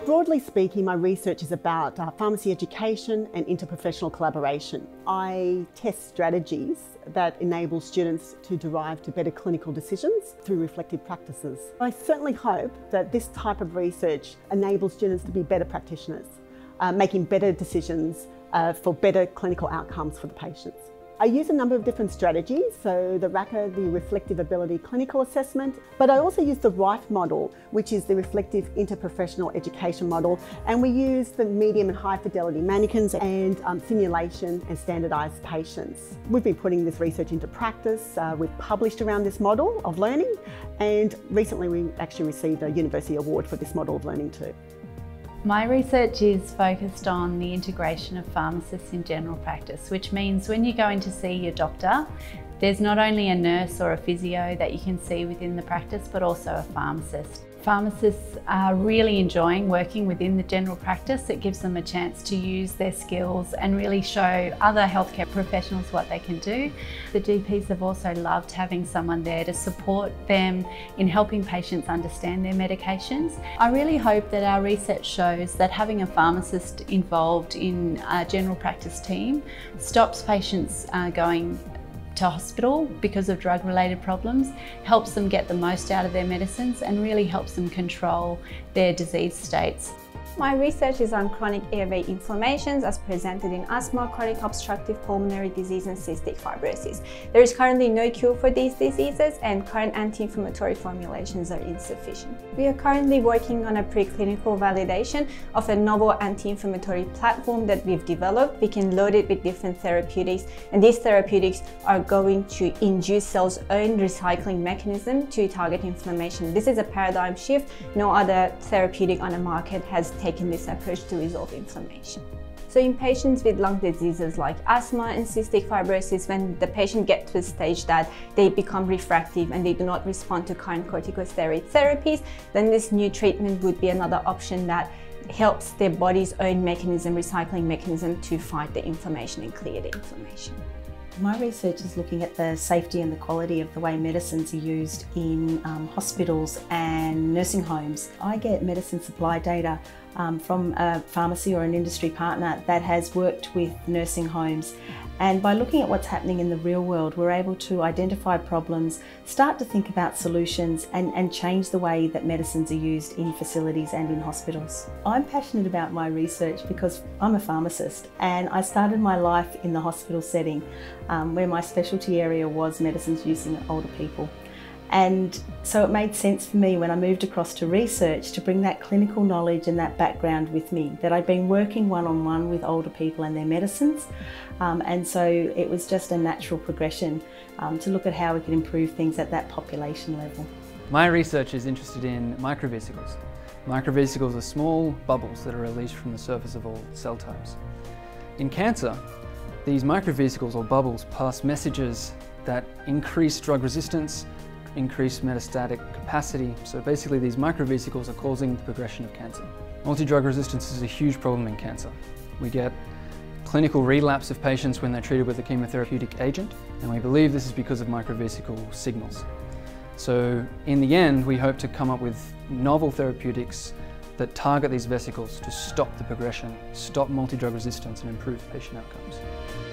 Broadly speaking, my research is about pharmacy education and interprofessional collaboration. I test strategies that enable students to derive to better clinical decisions through reflective practices. I certainly hope that this type of research enables students to be better practitioners, making better decisions for better clinical outcomes for the patients. I use a number of different strategies, so the RACA, the Reflective Ability Clinical Assessment, but I also use the RIFE model, which is the Reflective Interprofessional Education model, and we use the medium and high fidelity mannequins and simulation and standardised patients. We've been putting this research into practice. We've published around this model of learning, and recently we actually received a university award for this model of learning too. My research is focused on the integration of pharmacists in general practice, which means when you go in to see your doctor, there's not only a nurse or a physio that you can see within the practice, but also a pharmacist. Pharmacists are really enjoying working within the general practice. It gives them a chance to use their skills and really show other healthcare professionals what they can do. The GPs have also loved having someone there to support them in helping patients understand their medications. I really hope that our research shows that having a pharmacist involved in a general practice team stops patients going to hospital because of drug-related problems, helps them get the most out of their medicines and really helps them control their disease states. My research is on chronic airway inflammations as presented in asthma, chronic obstructive pulmonary disease and cystic fibrosis. There is currently no cure for these diseases and current anti-inflammatory formulations are insufficient. We are currently working on a preclinical validation of a novel anti-inflammatory platform that we've developed. We can load it with different therapeutics, and these therapeutics are going to induce cells' own recycling mechanism to target inflammation. This is a paradigm shift. No other therapeutic on the market has taken this approach to resolve inflammation. So in patients with lung diseases like asthma and cystic fibrosis, when the patient gets to a stage that they become refractive and they do not respond to current corticosteroid therapies, then this new treatment would be another option that helps their body's own mechanism, recycling mechanism, to fight the inflammation and clear the inflammation. My research is looking at the safety and the quality of the way medicines are used in hospitals and nursing homes. I get medicine supply data from a pharmacy or an industry partner that has worked with nursing homes, and by looking at what's happening in the real world, we're able to identify problems, start to think about solutions and change the way that medicines are used in facilities and in hospitals. I'm passionate about my research because I'm a pharmacist and I started my life in the hospital setting where my specialty area was medicines used in older people. And so it made sense for me when I moved across to research to bring that clinical knowledge and that background with me, that I'd been working one-on-one with older people and their medicines. And so it was just a natural progression to look at how we could improve things at that population level. My research is interested in microvesicles. Microvesicles are small bubbles that are released from the surface of all cell types. In cancer, these microvesicles or bubbles pass messages that increase drug resistance, increase metastatic capacity. So basically these microvesicles are causing the progression of cancer. Multi-drug resistance is a huge problem in cancer. We get clinical relapse of patients when they're treated with a chemotherapeutic agent, and we believe this is because of microvesicle signals. So in the end, we hope to come up with novel therapeutics that target these vesicles to stop the progression, stop multi-drug resistance and improve patient outcomes.